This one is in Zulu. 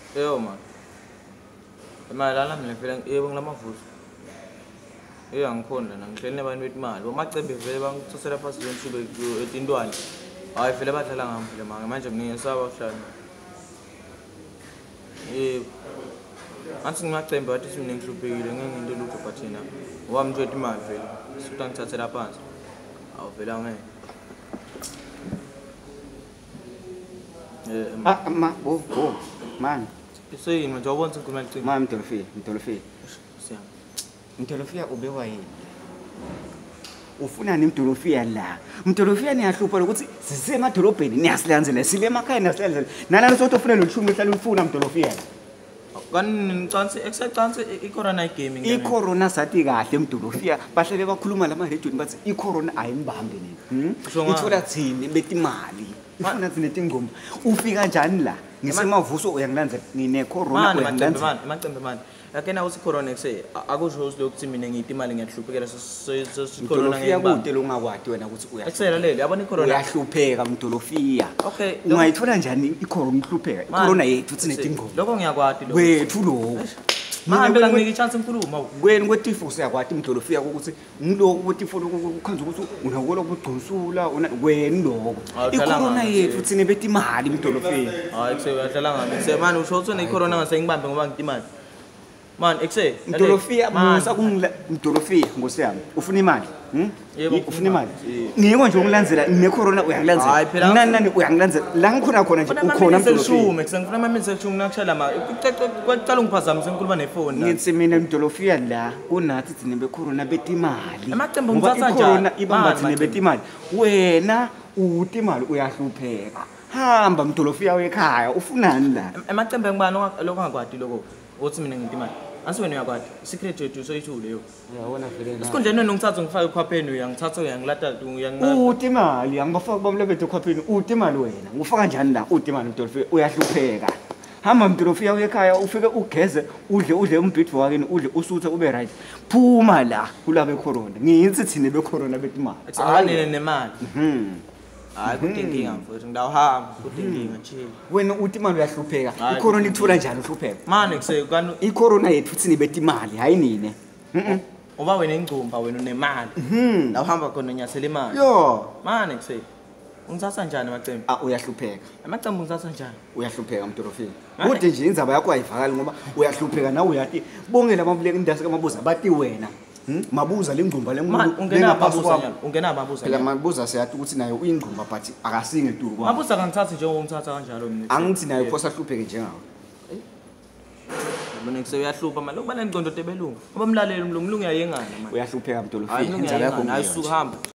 Yo man. Emalala mina phela yebo ngilamavuso. Angikhona lana ngihleli nabantu betimali. Bomacembe vele bangithosela phasi nje mhlube etintwana. Hayi vele badlala ngami phela manje ngingesaba kuhlala. Ansi ngimacembe wathi mina ngihluphekile ngeke nginte lutho bathina. Wami nje imali vele. Sifuna ngithathela phansi. Awu vele angeke. Man. Iseyini manje awubona sengikhuluma licembe. Man Mdolofia. Siyami. Mdolofia ubewa yini? Ufunani Mdolofia la? Mdolofia niyahlupha ukuthi sisemadolobheni niyasilandzela sile emakhaya niyasilandzela. Nalana sothi ufuna lolushumi ehlala ulifuna Mdolofia. Kanti ngicance execance icorona gaming. Icorona sathi kahle Mdolofia bahlele bakhuluma lama radio bathi icorona ayimbambe nini. Ithola thini betimali. Ifuna thina tingoma. Ufika njani la? Ngisemavuso uyangilandzela ngine corona uyangilandzela. Emacembe man. Yakena uthi corona kuse akusho ukuthi mina ngiyithi imali ngiyahluphekela corona ngeke ungakwati wena ukuthi Eksela leli yabona icorona uyahlupheka Mdolofia. Okay. Ungayithola njani icorona ihlupheka? Icorona yethu thina tingoma. Lokho ngiyakwati lokho. Wethu lokho. Mahambe la ngike chance ngikhuluma. Kweni kwetifu siyakwati Mdolofia ukuthi ngiloko kwetifu ukukhanza ukuthi unakolo kugconsula wena lokho. Icorona yethu thina betimali Mdolofia. Hayi kuse uyadlala ngami. Semani usho ukuthi icorona ngase ngibambe ngoba ngitimali. Man, ekse. Mdolofia musa Mdolofia ngosiyami. Ufuna imali? Ufuna imali? Ngiyeko nje ungilandzela necorona uyangilandzela. Nani uyangilandzela. La ngikhona khona nje ukhona Mdolofia. Ngifuna amamenze ekushumi nakushala ma. Kwaqala ungiphazamise ngikhuluma nefoni la. Ngithi mina Mdolofia la kunathi thina becorona betimali. Amacembe ngithatha njani? Corona ibamba thina betimali. Wena utimali uyahlupheka. Hamba Mdolofia wekhaya ufunani la? Amacembe ngibani lokho ngakwadi lokho. Uthi mina ngitimali. Ansi wena uyakwadi secret yethu soyithule yo. Uyabona vele na. Sikhondleni wena ngithatha ngifake ekhwapheni uyangithatha uyangilata uthi imali angibafaki bamlebethe ekhwapheni uthi imali wena ngufaka njani la uthi imali Mdolofia uyahlupheka. Hamba Mdolofia uyekhaya ufike ugeze udle umbhidvo wakini udle usuthe ube right. Phuma la kulabe corona. Ngithi thina becorona betimali. Akusanele nemali. Hayi kudinkinga mfowethu ngidawuhamba kudinkinga nje. Wena uthi imali uyahlupheka. Icorona ithola njani uhlupheka? Manje kuse kani icorona yethu thina betimali hayi nini. Uba wena ingcumba wena unemali. La uhamba khona nyasela imali. Yo, manje kuse ungithatha njani macembe? Uyahlupheka. Amacembe ungithatha njani? Uyahlupheka Mdolofia. Kude nje indzaba yakho ayivakali ngoba uyahlupheka nawe uyathi bongela amabuleke indase kamabuza bathi wena. Mabuza lengcumba lenkulu ungena mabuza phela mabuza siyathi ukuthi nayo uyingcumba but akasinge duru kwa mabuza kangithathi njengoba ngithatha kanjalo mina angithi nayo phosa hlupheke njengawe mina ngiseyahlupa manje lokubana ingcondo tebelungu ngoba umlaleli umlungu uyayengana manje uyahlupheka Mdolofia indzaba yakho ayisuka hamba